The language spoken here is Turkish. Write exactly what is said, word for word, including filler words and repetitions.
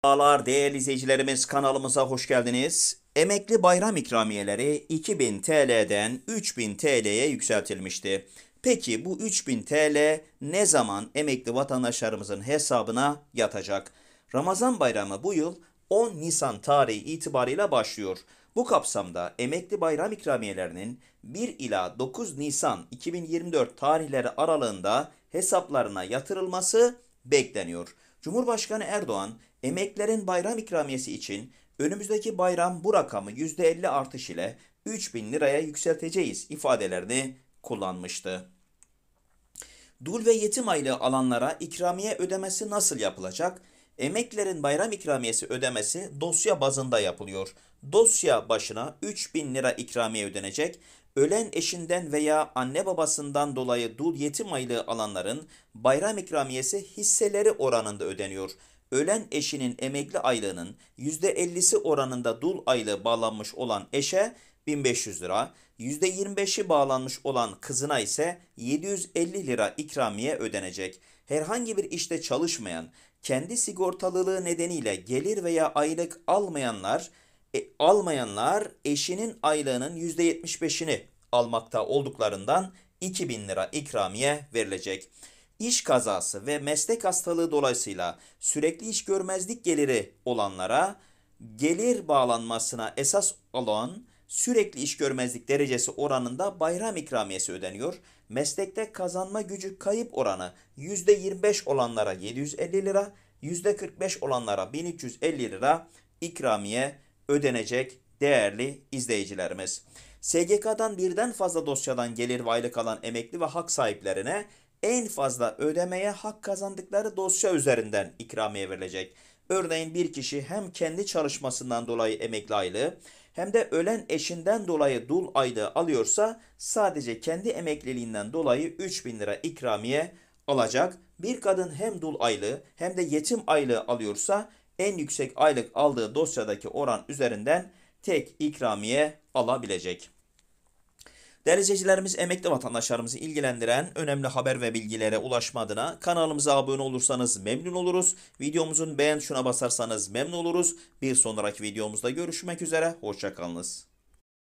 Merhabalar değerli izleyicilerimiz, kanalımıza hoş geldiniz. Emekli bayram ikramiyeleri iki bin T L'den üç bin T L'ye yükseltilmişti. Peki bu üç bin T L ne zaman emekli vatandaşlarımızın hesabına yatacak? Ramazan bayramı bu yıl on Nisan tarihi itibarıyla başlıyor. Bu kapsamda emekli bayram ikramiyelerinin bir ila dokuz Nisan iki bin yirmi dört tarihleri aralığında hesaplarına yatırılması bekleniyor. Cumhurbaşkanı Erdoğan, emeklilerin bayram ikramiyesi için önümüzdeki bayram bu rakamı yüzde elli artış ile üç bin liraya yükselteceğiz ifadelerini kullanmıştı. Dul ve yetim aylığı alanlara ikramiye ödemesi nasıl yapılacak? Emeklilerin bayram ikramiyesi ödemesi dosya bazında yapılıyor. Dosya başına üç bin lira ikramiye ödenecek. Ölen eşinden veya anne babasından dolayı dul yetim aylığı alanların bayram ikramiyesi hisseleri oranında ödeniyor. Ölen eşinin emekli aylığının yüzde ellisi oranında dul aylığı bağlanmış olan eşe bin beş yüz lira, yüzde yirmi beşi bağlanmış olan kızına ise yedi yüz elli lira ikramiye ödenecek. Herhangi bir işte çalışmayan, kendi sigortalılığı nedeniyle gelir veya aylık almayanlar, e, almayanlar eşinin aylığının yüzde yetmiş beşini almakta olduklarından iki bin lira ikramiye verilecek. İş kazası ve meslek hastalığı dolayısıyla sürekli iş görmezlik geliri olanlara gelir bağlanmasına esas olan sürekli iş görmezlik derecesi oranında bayram ikramiyesi ödeniyor. Meslekte kazanma gücü kayıp oranı yüzde yirmi beş olanlara yedi yüz elli lira, yüzde kırk beş olanlara bin üç yüz elli lira ikramiye ödenecek değerli izleyicilerimiz. S G K'dan birden fazla dosyadan gelir ve aylık alan emekli ve hak sahiplerine en fazla ödemeye hak kazandıkları dosya üzerinden ikramiye verilecek. Örneğin bir kişi hem kendi çalışmasından dolayı emekli aylığı hem de ölen eşinden dolayı dul aylığı alıyorsa sadece kendi emekliliğinden dolayı üç bin lira ikramiye alacak. Bir kadın hem dul aylığı hem de yetim aylığı alıyorsa en yüksek aylık aldığı dosyadaki oran üzerinden tek ikramiye alabilecek. Değerli izleyicilerimiz, emekli vatandaşlarımızı ilgilendiren önemli haber ve bilgilere ulaşma adına kanalımıza abone olursanız memnun oluruz. Videomuzun beğen tuşuna basarsanız memnun oluruz. Bir sonraki videomuzda görüşmek üzere. Hoşça kalınız.